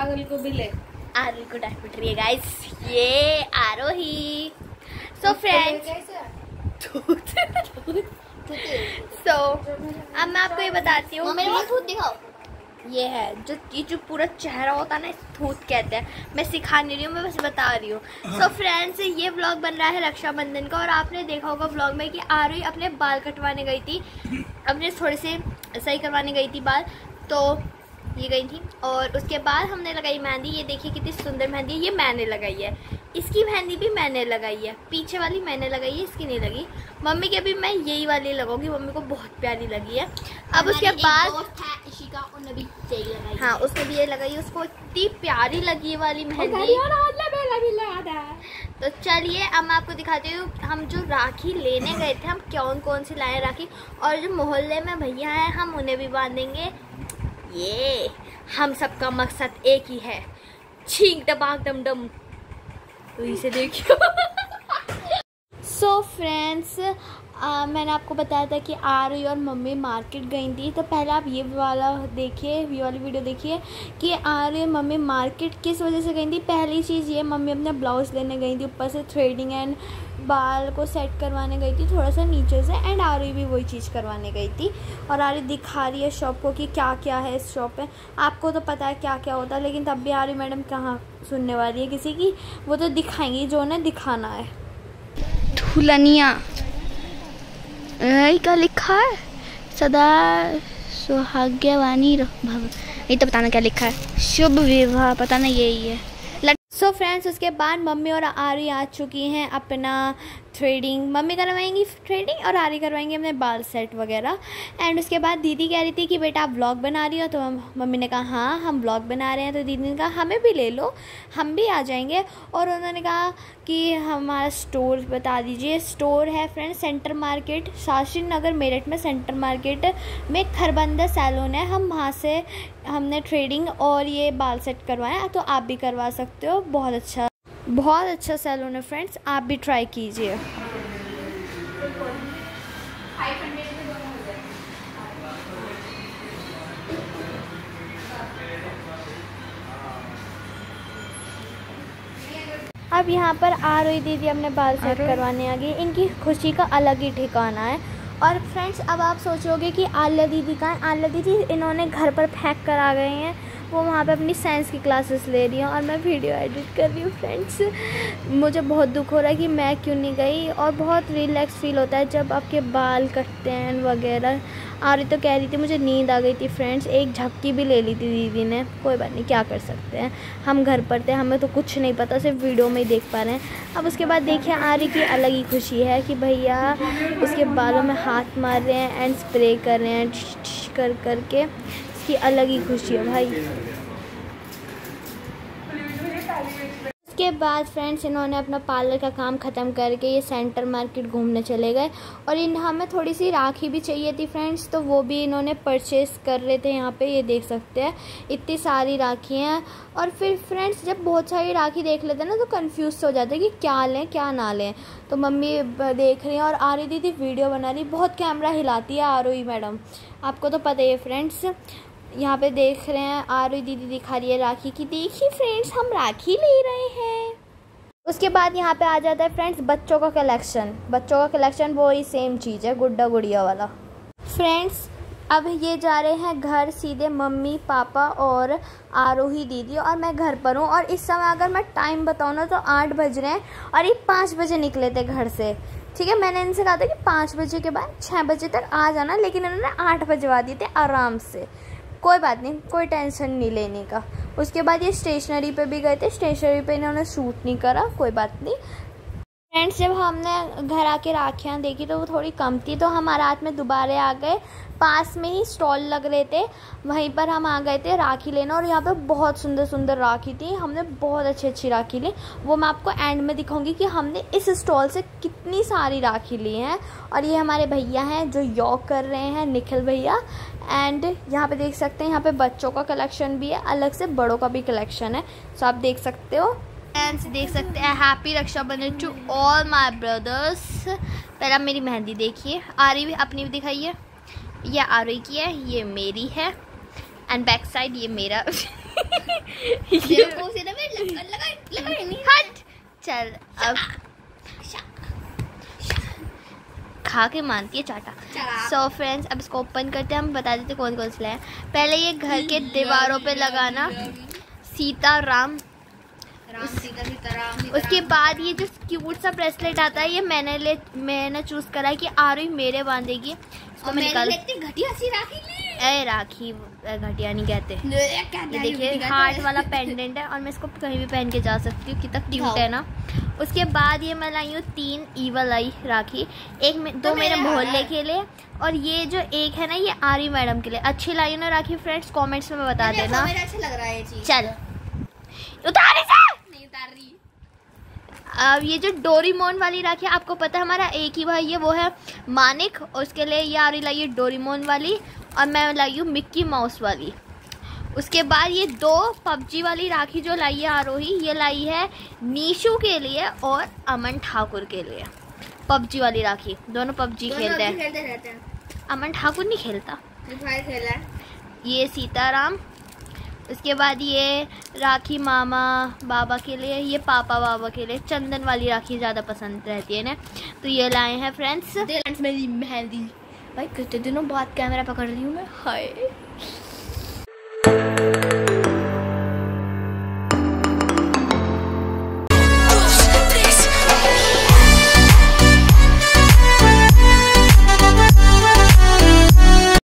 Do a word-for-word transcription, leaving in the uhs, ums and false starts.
आरुल को भी ले, आरुल को डायमंड है गाइस, ये आरोही। सो फ्रेंड्स, सो अब मैं आपको ये बताती हूँ, दिखाओ। ये है जो ये जो पूरा चेहरा होता है ना, इसे थूत कहते हैं। मैं सिखा नहीं रही हूँ, मैं बस बता रही हूँ। सो फ्रेंड्स, ये व्लॉग बन रहा है रक्षाबंधन का, और आपने देखा होगा व्लॉग में कि आरुई अपने बाल कटवाने गई थी, अपने थोड़े से सही करवाने गई थी बाल, तो ये गई थी। और उसके बाद हमने लगाई मेहंदी। ये देखिए कितनी सुंदर मेहंदी है, ये मैंने लगाई है। इसकी मेहंदी भी मैंने लगाई है, पीछे वाली मैंने लगाई है, इसकी नहीं लगी। मम्मी की भी मैं यही वाली लगाऊंगी, मम्मी को बहुत प्यारी लगी है। अब उसके बाद भी लगाई, हाँ उसने भी ये लगाई, उसको इतनी प्यारी लगी वाली मेहंदी। तो चलिए अब मैं आपको दिखाती हूँ हम जो राखी लेने गए थे, हम कौन कौन सी लाए राखी, और जो मोहल्ले में भैया हैं हम उन्हें भी बांधेंगे। ये हम सबका मकसद एक ही है, छींक दबाक दम दम। तो इसे देखियो। सो फ्रेंड्स, मैंने आपको बताया था कि आरुई और मम्मी मार्केट गई थी, तो पहले आप ये वाला देखिए, ये वाली वीडियो देखिए कि आरुई और मम्मी मार्केट किस वजह से गई थी। पहली चीज़ ये, मम्मी अपने ब्लाउज लेने गई थी, ऊपर से थ्रेडिंग एंड बाल को सेट करवाने गई थी थोड़ा सा नीचे से, एंड आरुई भी वही चीज़ करवाने गई थी। और आरुई दिखा रही है शॉप को कि क्या क्या है इस शॉप में। आपको तो पता है क्या क्या होता है, लेकिन तब भी आरुई मैडम कहाँ सुनने वाली है किसी की, वो तो दिखाएंगी जो उन्हें दिखाना है। दुल्हनिया क्या लिखा है, सदा सुहाग्यवानी भव, ये तो बताना क्या लिखा है, शुभ विवाह, पता नहीं यही है। सो so फ्रेंड्स, उसके बाद मम्मी और आरुई आ चुकी हैं अपना थ्रेडिंग। मम्मी करवाएंगी थ्रेडिंग और आरुई करवाएंगी अपने बाल सेट वगैरह। एंड उसके बाद दीदी कह रही थी कि बेटा आप व्लॉग बना रही हो, तो मम्मी ने कहा हाँ हम व्लॉग बना रहे हैं। तो दीदी ने कहा हमें भी ले लो, हम भी आ जाएंगे। और उन्होंने कहा कि हमारा स्टोर बता दीजिए। स्टोर है friends centre market, Shastri Nagar Meerut में सेंटर मार्केट में खरबंदा सैलून है, हम वहाँ से हमने थ्रेडिंग और ये बाल सेट करवाया, तो आप भी करवा सकते हो। बहुत अच्छा बहुत अच्छा सैलून है फ्रेंड्स, आप भी ट्राई कीजिए। अब यहाँ पर आरुई दीदी अपने बाल सेट करवाने आ गई। इनकी खुशी का अलग ही ठिकाना है। और फ्रेंड्स, अब आप सोचोगे कि आल्या दीदी कहाँ है। आल्या दीदी इन्होंने घर पर फेंक कर आ गए हैं, वो वहाँ पे अपनी साइंस की क्लासेस ले रही हैं और मैं वीडियो एडिट कर रही हूँ। फ्रेंड्स, मुझे बहुत दुख हो रहा है कि मैं क्यों नहीं गई, और बहुत रिलैक्स फील होता है जब आपके बाल कटते हैं वगैरह। आरुई तो कह रही थी मुझे नींद आ गई थी फ्रेंड्स, एक झपकी भी ले ली थी दीदी ने। कोई बात नहीं, क्या कर सकते हैं, हम घर पर थे, हमें तो कुछ नहीं पता, सिर्फ वीडियो में ही देख पा रहे हैं। अब उसके बाद देखिए आरुई की अलग ही खुशी है कि भैया उसके बालों में हाथ मार रहे हैं एंड स्प्रे कर रहे हैं कर करके, इसकी अलग ही खुशी है भाई। उसके बाद फ्रेंड्स, इन्होंने अपना पार्लर का काम ख़त्म करके ये सेंटर मार्केट घूमने चले गए। और इन हमें थोड़ी सी राखी भी चाहिए थी फ्रेंड्स, तो वो भी इन्होंने परचेस कर रहे थे। यहाँ पे ये देख सकते हैं इतनी सारी राखी हैं। और फिर फ्रेंड्स, जब बहुत सारी राखी देख लेते हैं ना, तो कंफ्यूज हो जाते हैं कि क्या लें क्या ना लें। तो मम्मी देख रही हैं और आरुई दीदी वीडियो बना रही, बहुत कैमरा हिलाती है आरुई मैडम, आपको तो पता ही है फ्रेंड्स। यहाँ पे देख रहे हैं आरुई दीदी दिखा रही है राखी की, देखिए फ्रेंड्स हम राखी ले रहे हैं। उसके बाद यहाँ पे आ जाता है फ्रेंड्स बच्चों का कलेक्शन। बच्चों का कलेक्शन वो ही सेम चीज़ है, गुड्डा गुड़िया वाला। फ्रेंड्स, अब ये जा रहे हैं घर सीधे, मम्मी पापा और आरोही दीदी, और मैं घर पर हूँ। और इस समय अगर मैं टाइम बताऊँ ना तो आठ बज रहे हैं, और ये पाँच बजे निकले थे घर से। ठीक है, मैंने इनसे कहा था कि पाँच बजे के बाद छः बजे तक आ जाना, लेकिन इन्होंने आठ बजवा दिए थे आराम से। कोई बात नहीं, कोई टेंशन नहीं लेने का। उसके बाद ये स्टेशनरी पे भी गए थे, स्टेशनरी पे इन्होंने शूट नहीं करा, कोई बात नहीं। फ्रेंड्स, जब हमने घर आके राखियाँ देखी तो वो थोड़ी कम थी, तो हम रात में दोबारा आ गए। पास में ही स्टॉल लग रहे थे, वहीं पर हम आ गए थे राखी लेना। और यहाँ पे बहुत सुंदर सुंदर राखी थी, हमने बहुत अच्छी अच्छी राखी ली। वो मैं आपको एंड में दिखाऊंगी कि हमने इस स्टॉल से कितनी सारी राखी ली हैं। और ये हमारे भैया हैं जो योग कर रहे हैं, निखिल भैया। एंड यहाँ पे देख सकते हैं, यहाँ पे बच्चों का कलेक्शन भी है, अलग से बड़ों का भी कलेक्शन है, सो आप देख सकते हो। फ्रेंड्स, देख सकते हैं happy Rakshabandhan to all my brothers. पहले आप मेरी मेहंदी देखिए, आरुई भी अपनी भी दिखाइए। ये आरुई की है, ये मेरी है, एंड बैक साइड ये मेरा। ये लगा, लगा, लगा, हट चल अब खा के मानती है चाटा। सो so फ्रेंड्स अब इसको ओपन करते हैं, हम बता देते कौन कौन से लाए। पहले ये घर के दीवारों पे लगाना सीता राम, राम सीता सीता राम सीता उसके राम। बाद ये जो क्यूट सा ब्रेसलेट आता है ये मैंने ले मैंने चूज करा है कि आरुई मेरे बांधेगी। इसको मैं निकाल घटिया सी राखी ले। ए राखी घटिया नहीं कहते, ये देखिए हार्ट वाला पेंडेंट है और मैं इसको कहीं भी पहन के जा सकती हूँ, कितना क्यूट है ना। उसके बाद ये मैं लाई हूँ तीन ईवल आई राखी, एक में, दो मेरे मोहल्ले के लिए और ये जो एक है ना ये आरी मैडम के लिए। अच्छी लाई ना राखी फ्रेंड्स, कमेंट्स में बता देना। अच्छा लग रहा है ये चीज। चल उतार इसे। नहीं उतार रही। अब ये जो डोरीमोन वाली राखी आपको पता है हमारा एक ही भाई है वो है मानिक, और उसके लिए ये आरी लाई है डोरीमोन वाली और मैं लाई हूँ मिक्की माउस वाली। उसके बाद ये दो पबजी वाली राखी जो लाई है आरोही, ये लाई है निशु के लिए और अमन ठाकुर के लिए। पबजी वाली राखी, दोनों पबजी खेलते हैं। खेलते रहते हैं। अमन ठाकुर नहीं खेलता, भाई खेला है। ये सीताराम। उसके बाद ये राखी मामा बाबा के लिए, ये पापा बाबा के लिए। चंदन वाली राखी ज़्यादा पसंद रहती है ना, तो ये लाए हैं फ्रेंड्स। मेरी मेहंदी भाई कितने दिनों बाद कैमरा पकड़ रही हूँ मैं। हाय